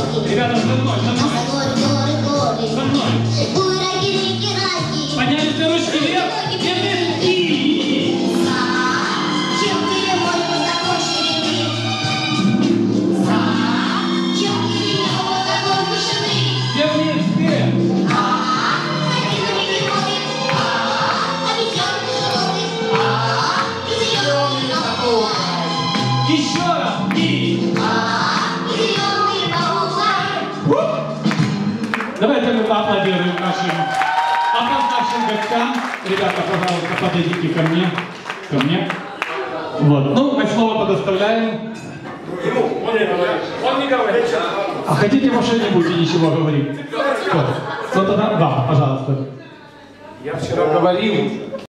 Ребята, за мной, за мной. За мной. Подняли все ручки вверх. И... Еще раз. Давайте мы поаплодируем нашим гостям. Ребята, пожалуйста, подойдите ко мне. Ко мне. Вот. Ну, мы слово предоставляем. Ему, он не говорит. Он не говорит. А хотите, вообще не будете ничего говорить? Кто? Ну тогда, да, пожалуйста. Я вчера говорил.